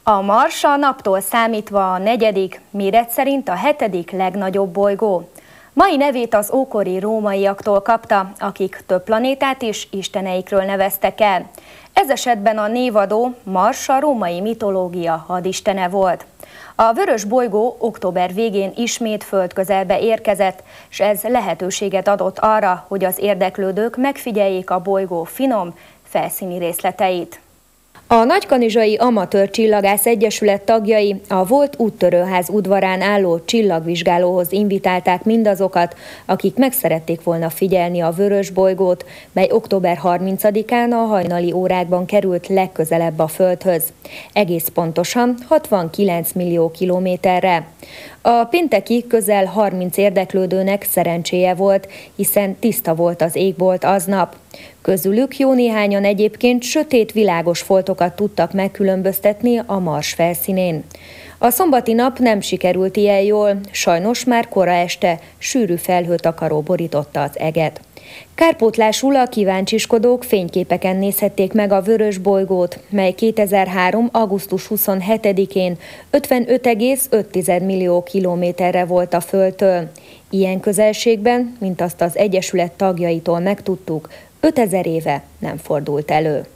A Mars a Naptól számítva a negyedik, méret szerint a hetedik legnagyobb bolygó. Mai nevét az ókori rómaiaktól kapta, akik több planétát is isteneikről neveztek el. Ez esetben a névadó Mars a római mitológia hadistene volt. A vörös bolygó október végén ismét földközelbe érkezett, és ez lehetőséget adott arra, hogy az érdeklődők megfigyeljék a bolygó finom, felszíni részleteit. A Nagykanizsai Amatőr Csillagász Egyesület tagjai a volt úttörőház udvarán álló csillagvizsgálóhoz invitálták mindazokat, akik meg szerették volna figyelni a vörös bolygót, mely október 30-án a hajnali órákban került legközelebb a Földhöz. Egész pontosan 69 millió kilométerre. A pénteki közel 30 érdeklődőnek szerencséje volt, hiszen tiszta volt az égbolt aznap. Közülük jó néhányan egyébként sötét világos foltokat tudtak megkülönböztetni a Mars felszínén. A szombati nap nem sikerült ilyen jól, sajnos már kora este sűrű felhőtakaró borította az eget. Kárpótlásul a kíváncsiskodók fényképeken nézhették meg a vörös bolygót, mely 2003. augusztus 27-én 55,5 millió kilométerre volt a Földtől. Ilyen közelségben, mint azt az Egyesület tagjaitól megtudtuk, 5000 éve nem fordult elő.